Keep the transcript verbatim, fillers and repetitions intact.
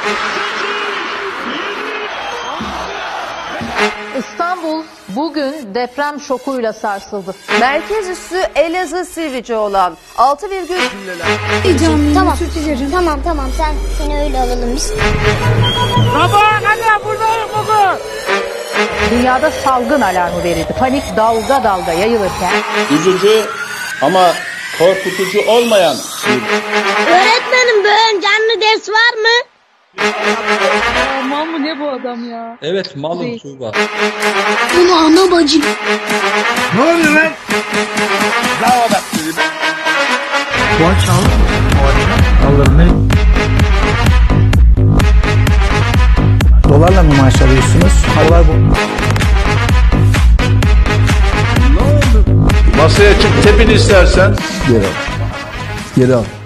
İstanbul bugün deprem şokuyla sarsıldı. Merkez üssü Elazığ Sivrice olan altı virgül... Tamam, tamam, tamam. Sen seni öyle alalım biz. Sabaha kadar buradayım bugün. Dünyada salgın alarmı verildi. Panik dalga dalga yayılırken... Üzücü ama korkutucu olmayan... Öğretmenim, bugün canlı ders var mı? Mal mı ne bu adam ya? Evet malım Tuğba. Bunu ana bacım. Ne oluyor lan? Bravo bak dedi. Boğaç al. Alır ne? Dolarla mı maaş alıyorsunuz? Dolar bu. Masaya çık tepin istersen. Geri al. Geri al.